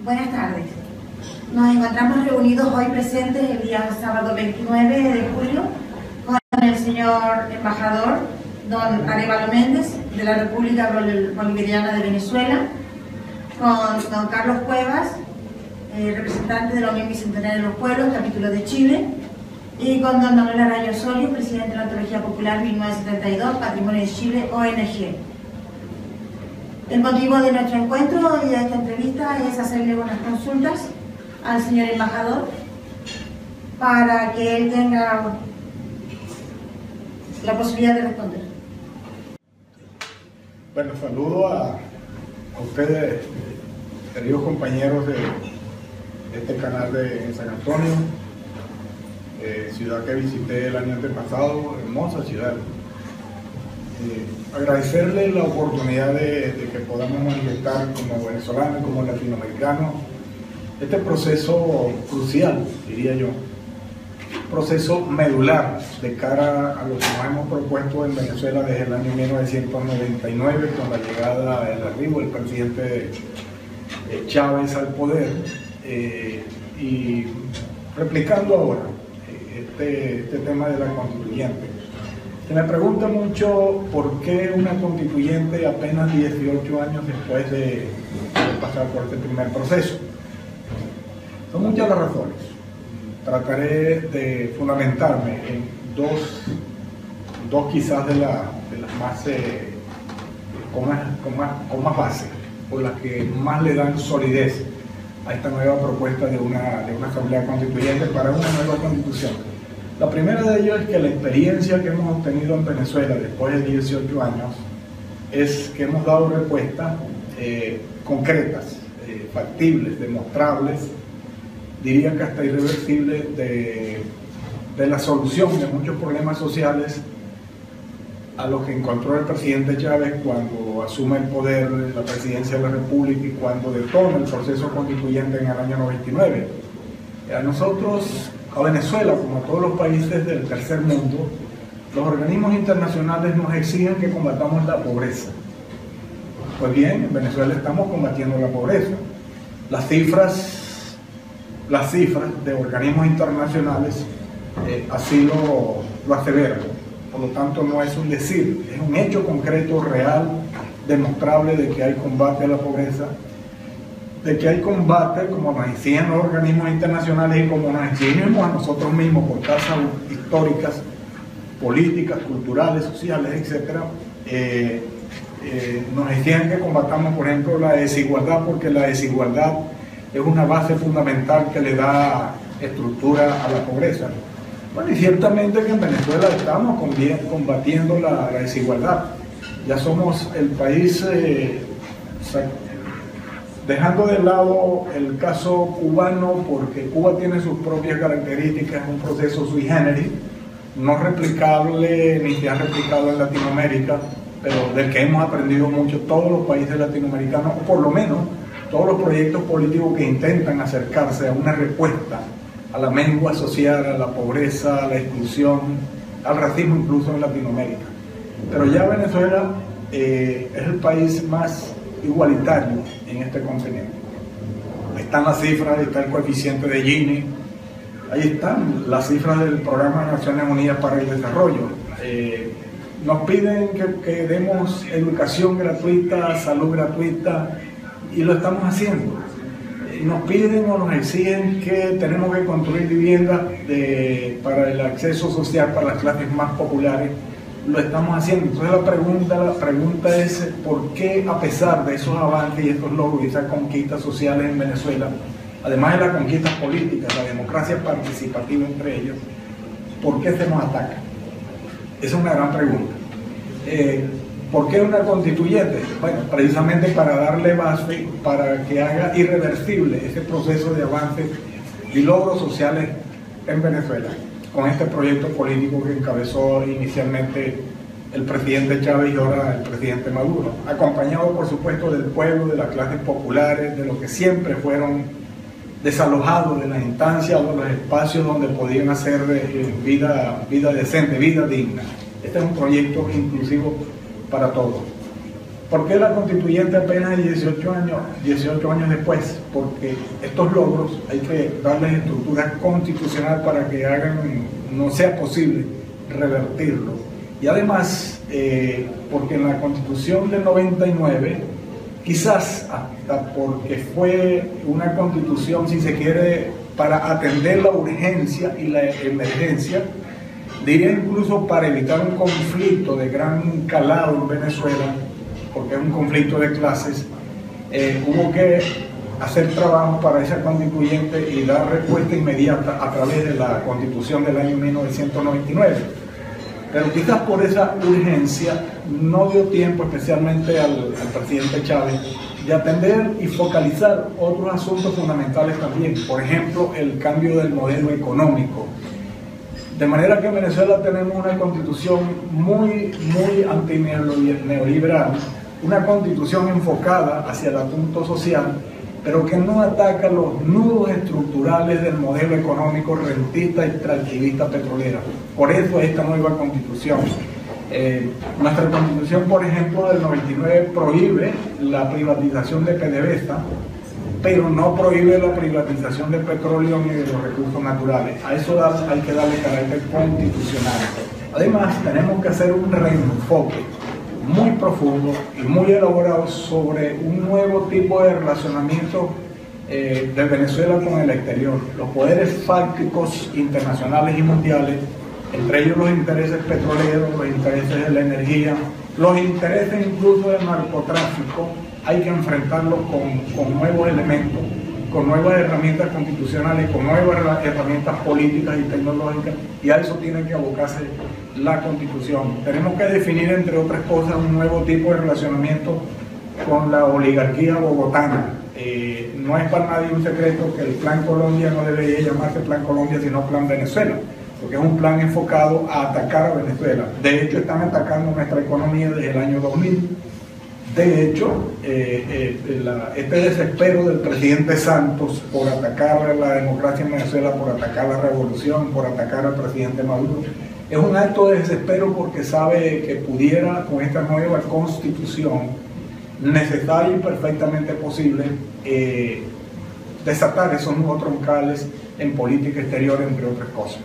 Buenas tardes. Nos encontramos reunidos hoy presentes el día sábado 29 de julio con el señor embajador don Arévalo Méndez de la República Bolivariana de Venezuela, con don Carlos Cuevas, representante de la Unión Bicentenaria de los Pueblos, capítulo de Chile, y con don Manuel Araya Osorio, presidente de la Antología Popular 1972, Patrimonio de Chile, ONG. El motivo de nuestro encuentro y de esta entrevista es hacerle unas consultas al señor embajador para que él tenga la posibilidad de responder. Bueno, saludo a ustedes, queridos compañeros de este canal de San Antonio, ciudad que visité el año antepasado, hermosa ciudad. Agradecerle la oportunidad de que podamos manifestar como venezolanos, como latinoamericanos, este proceso crucial, diría yo, proceso medular de cara a lo que nos hemos propuesto en Venezuela desde el año 1999, con la llegada, el arribo del presidente Chávez al poder, y replicando ahora este tema de la constituyente. Se me pregunta mucho por qué una constituyente apenas 18 años después de pasar por este primer proceso. Son muchas las razones. Trataré de fundamentarme en dos quizás de las más con más base, o las que más le dan solidez a esta nueva propuesta de una asamblea constituyente para una nueva constitución. La primera de ellas es que la experiencia que hemos obtenido en Venezuela después de 18 años es que hemos dado respuestas concretas, factibles, demostrables, diría que hasta irreversibles, de la solución de muchos problemas sociales a los que encontró el presidente Chávez cuando asume el poder de la presidencia de la República y cuando detona el proceso constituyente en el año 99. A nosotros, a Venezuela, como a todos los países del tercer mundo, los organismos internacionales nos exigen que combatamos la pobreza. Pues bien, en Venezuela estamos combatiendo la pobreza. Las cifras de organismos internacionales así lo aseveran. Por lo tanto, no es un decir, es un hecho concreto, real, demostrable de que hay combate a la pobreza, de que hay combate, como nos exigen los organismos internacionales y como nos exigimos a nosotros mismos por causas históricas, políticas, culturales, sociales, etc. Nos exigen que combatamos, por ejemplo, la desigualdad, porque la desigualdad es una base fundamental que le da estructura a la pobreza. Bueno, y ciertamente que en Venezuela estamos combatiendo la desigualdad. Ya somos el país, dejando de lado el caso cubano, porque Cuba tiene sus propias características, un proceso sui generis, no replicable ni se ha replicado en Latinoamérica, pero del que hemos aprendido mucho todos los países latinoamericanos, o por lo menos todos los proyectos políticos que intentan acercarse a una respuesta a la mengua social, a la pobreza, a la exclusión, al racismo incluso en Latinoamérica. Pero ya Venezuela es el país más igualitario en este continente. Están las cifras, está el coeficiente de Gini, ahí están las cifras del Programa de Naciones Unidas para el Desarrollo. Nos piden que demos educación gratuita, salud gratuita, y lo estamos haciendo. Nos piden o nos exigen que tenemos que construir viviendas para el acceso social para las clases más populares. Lo estamos haciendo. Entonces la pregunta es ¿por qué, a pesar de esos avances y estos logros y esas conquistas sociales en Venezuela, además de las conquistas políticas, la democracia participativa entre ellos, por qué se nos ataca? Esa es una gran pregunta. ¿Por qué una constituyente? Bueno, precisamente para darle base, para que haga irreversible ese proceso de avance y logros sociales en Venezuela, con este proyecto político que encabezó inicialmente el presidente Chávez y ahora el presidente Maduro, acompañado por supuesto del pueblo, de las clases populares, de los que siempre fueron desalojados de las instancias o de los espacios donde podían hacer vida decente, vida digna. Este es un proyecto inclusivo para todos. ¿Por qué la constituyente apenas 18 años después? Porque estos logros hay que darles estructura constitucional para que no sea posible revertirlo. Y además, porque en la Constitución del 99, quizás hasta porque fue una constitución, si se quiere, para atender la urgencia y la emergencia, diría incluso para evitar un conflicto de gran calado en Venezuela, porque es un conflicto de clases, hubo que hacer trabajo para esa constituyente y dar respuesta inmediata a través de la Constitución del año 1999. Pero quizás por esa urgencia no dio tiempo, especialmente al presidente Chávez, de atender y focalizar otros asuntos fundamentales también. Por ejemplo, el cambio del modelo económico. De manera que en Venezuela tenemos una constitución muy antineoliberal, una constitución enfocada hacia el asunto social, pero que no ataca los nudos estructurales del modelo económico rentista y extractivista petrolero. Por eso esta nueva constitución. Nuestra constitución, por ejemplo, del 99 prohíbe la privatización de PDVSA, pero no prohíbe la privatización del petróleo ni de los recursos naturales. A eso hay que darle carácter constitucional. Además, tenemos que hacer un reenfoque muy profundo y muy elaborado sobre un nuevo tipo de relacionamiento de Venezuela con el exterior. Los poderes fácticos internacionales y mundiales, entre ellos los intereses petroleros, los intereses de la energía, los intereses incluso del narcotráfico, hay que enfrentarlos con nuevos elementos, con nuevas herramientas constitucionales, con nuevas herramientas políticas y tecnológicas, y a eso tiene que abocarse la Constitución. Tenemos que definir, entre otras cosas, un nuevo tipo de relacionamiento con la oligarquía bogotana. No es para nadie un secreto que el Plan Colombia no debería llamarse Plan Colombia, sino Plan Venezuela, porque es un plan enfocado a atacar a Venezuela. De hecho, están atacando nuestra economía desde el año 2000. De hecho, este desespero del presidente Santos por atacar a la democracia en Venezuela, por atacar la revolución, por atacar al presidente Maduro, es un acto de desespero porque sabe que pudiera, con esta nueva constitución, necesaria y perfectamente posible, desatar esos nuevos troncales en política exterior, entre otras cosas.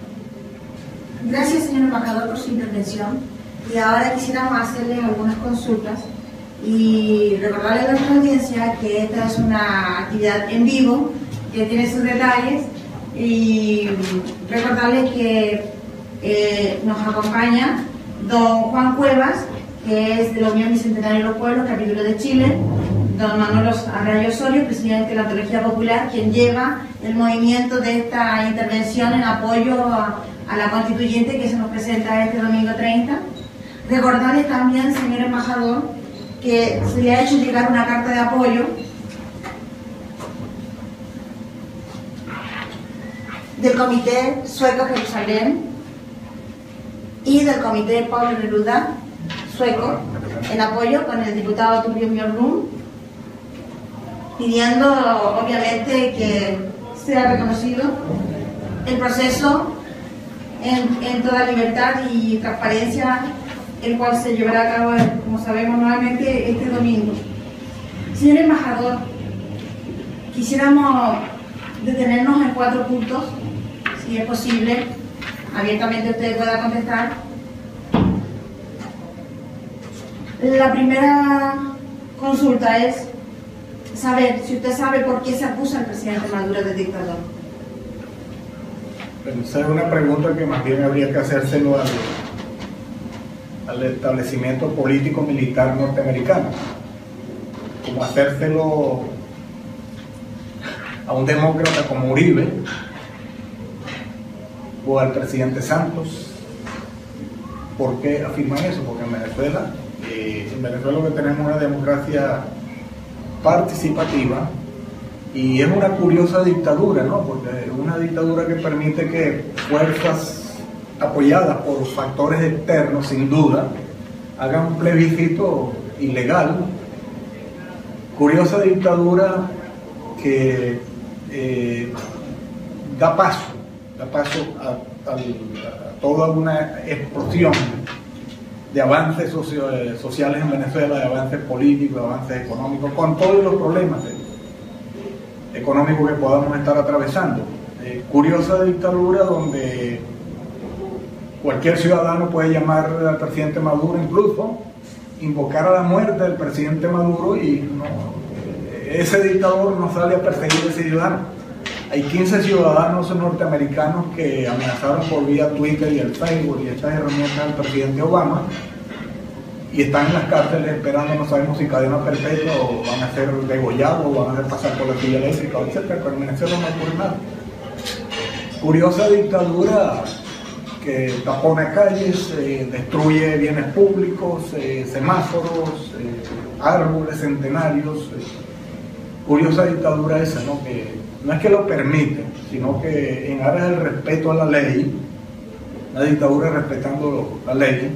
Gracias, señor embajador, por su intervención. Y ahora quisiéramos hacerle algunas consultas y recordarle a nuestra audiencia que esta es una actividad en vivo, que tiene sus detalles, y recordarles que nos acompaña don Juan Cuevas, que es de la Unión Bicentenario de los Pueblos, capítulo de Chile, don Manuel Araya Osorio, presidente de la Antología Popular, quien lleva el movimiento de esta intervención en apoyo a la constituyente que se nos presenta este domingo 30. Recordarles también, señor embajador, que se le ha hecho llegar una carta de apoyo del Comité Sueco Jerusalén y del Comité Pablo Neruda sueco, en apoyo con el diputado Torbjörn Björklund, pidiendo obviamente que sea reconocido el proceso en toda libertad y transparencia, el cual se llevará a cabo, como sabemos, nuevamente este domingo. Señor embajador, quisiéramos detenernos en 4 puntos, si es posible, abiertamente usted pueda contestar. La primera consulta es saber si usted sabe por qué se acusa al presidente Maduro de dictador. Esa es una pregunta que más bien habría que hacérselo al establecimiento político militar norteamericano, como hacérselo a un demócrata como Uribe o al presidente Santos. ¿Por qué afirman eso? Porque en Venezuela lo que tenemos es una democracia participativa y es una curiosa dictadura, ¿no? Porque es una dictadura que permite que fuerzas apoyadas por factores externos, sin duda, hagan un plebiscito ilegal. Curiosa dictadura que da paso a toda una explosión de avances sociales en Venezuela, de avances políticos, de avances económicos, con todos los problemas económicos que podamos estar atravesando. Curiosa dictadura donde cualquier ciudadano puede llamar al presidente Maduro, incluso invocar a la muerte del presidente Maduro, y ese dictador no sale a perseguir a ese ciudadano. Hay 15 ciudadanos norteamericanos que amenazaron por vía Twitter y el Facebook y estas herramientas al presidente Obama, y están en las cárceles esperando, no sabemos si cadena perpetua o van a ser degollados o van a pasar por la silla eléctrica, etc. Pero en Venezuela no ocurre nada. Curiosa dictadura que tapona calles, destruye bienes públicos, semáforos, árboles centenarios. Curiosa dictadura esa, ¿no? Que no es que lo permite, sino que en aras del respeto a la ley, la dictadura respetando la ley,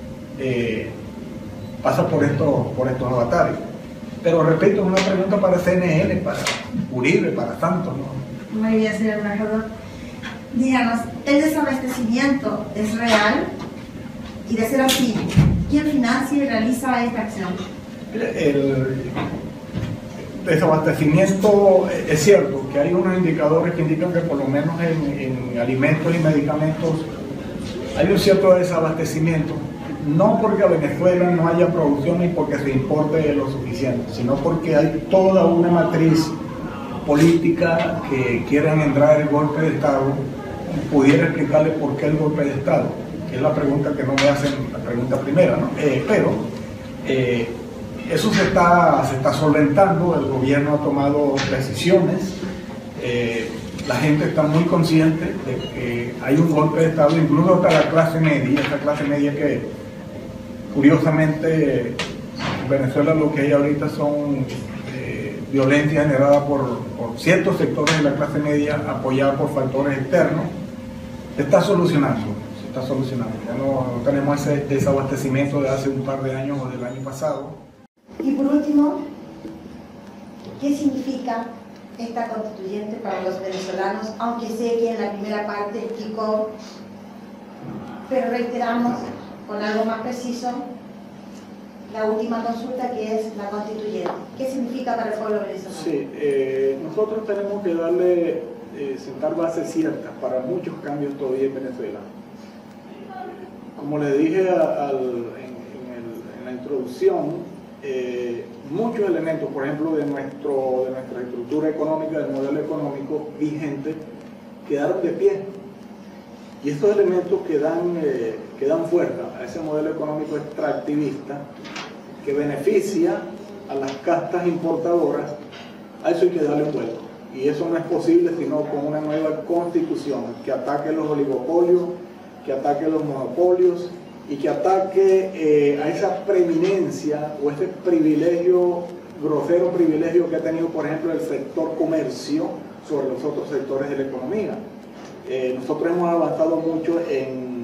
pasa por estos avatares. Pero repito, es una pregunta para CNN, para Uribe, para Santos, ¿no? Muy bien, señor embajador. Díganos, ¿el desabastecimiento es real? Y de ser así, ¿quién financia y realiza esta acción? El desabastecimiento, es cierto que hay unos indicadores que indican que por lo menos en alimentos y medicamentos hay un cierto desabastecimiento, no porque a Venezuela no haya producción ni porque se importe lo suficiente, sino porque hay toda una matriz política que quieren entrar el golpe de Estado. Pudiera explicarle por qué el golpe de Estado, que es la pregunta que no me hacen, la pregunta primera, ¿no? Pero eso se está solventando, el gobierno ha tomado decisiones, la gente está muy consciente de que hay un golpe de Estado, incluso hasta la clase media, esta clase media que curiosamente en Venezuela lo que hay ahorita son violencia generada por ciertos sectores de la clase media apoyada por factores externos. Se está solucionando, ya no tenemos ese desabastecimiento de hace un par de años o del año pasado. Y por último, ¿qué significa esta constituyente para los venezolanos? Aunque sé que en la primera parte explicó, pero reiteramos con algo más preciso la última consulta, que es la constituyente. ¿Qué significa para el pueblo venezolano? Sí, nosotros tenemos que darle, sentar bases ciertas para muchos cambios todavía en Venezuela. Como le dije en la introducción, muchos elementos, por ejemplo, de nuestra estructura económica, del modelo económico vigente, quedaron de pie. Y estos elementos que dan fuerza a ese modelo económico extractivista, que beneficia a las castas importadoras, a eso hay que darle un vuelco. Y eso no es posible sino con una nueva constitución que ataque los oligopolios, que ataque los monopolios y que ataque a esa preeminencia o ese privilegio, grosero privilegio que ha tenido, por ejemplo, el sector comercio sobre los otros sectores de la economía. Nosotros hemos avanzado mucho en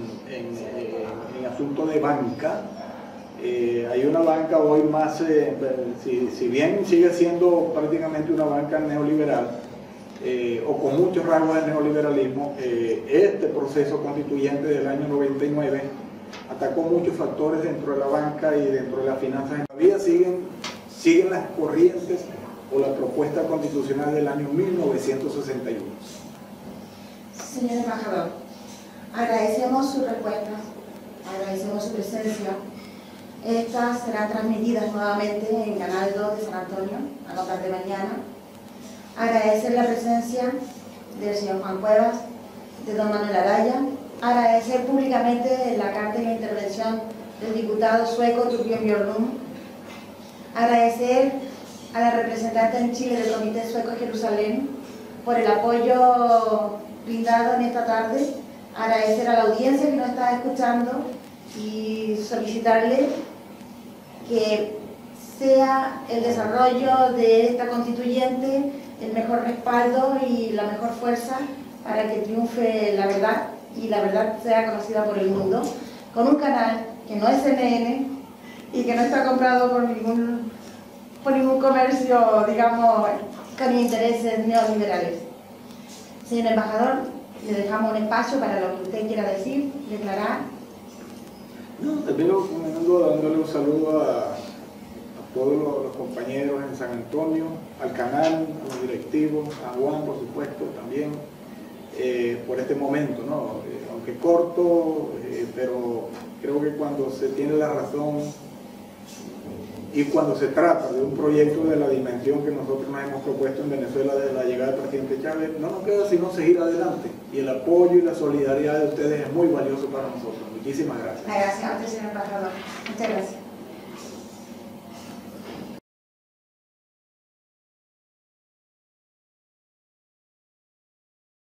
asuntos de banca. Hay una banca hoy más, si bien sigue siendo prácticamente una banca neoliberal, o con muchos rasgos de neoliberalismo, este proceso constituyente del año 99 atacó muchos factores dentro de la banca y dentro de las finanzas. Todavía siguen las corrientes o la propuesta constitucional del año 1961. Señor embajador, agradecemos su respuesta, agradecemos su presencia. Estas serán transmitidas nuevamente en Canal 2 de San Antonio, a contar de mañana. Agradecer la presencia del señor Juan Cuevas, de don Manuel Araya. Agradecer públicamente la carta y la intervención del diputado sueco Torbjörn Björklund. Agradecer a la representante en Chile del Comité Sueco de Jerusalén por el apoyo brindado en esta tarde. Agradecer a la audiencia que nos está escuchando y solicitarle que sea el desarrollo de esta constituyente el mejor respaldo y la mejor fuerza para que triunfe la verdad y la verdad sea conocida por el mundo, con un canal que no es CNN y que no está comprado por ningún comercio, digamos, con intereses neoliberales. Señor embajador, le dejamos un espacio para lo que usted quiera decir, declarar. No, termino comenzando dándole un saludo a todos los compañeros en San Antonio, al canal, a los directivos, a Juan, por supuesto, también, por este momento, ¿no? Aunque corto, pero creo que cuando se tiene la razón y cuando se trata de un proyecto de la dimensión que nosotros nos hemos propuesto en Venezuela de la llegada del presidente Chávez, no nos queda sino seguir adelante. Y el apoyo y la solidaridad de ustedes es muy valioso para nosotros. Muchísimas gracias. Gracias a usted, señor embajador. Muchas gracias.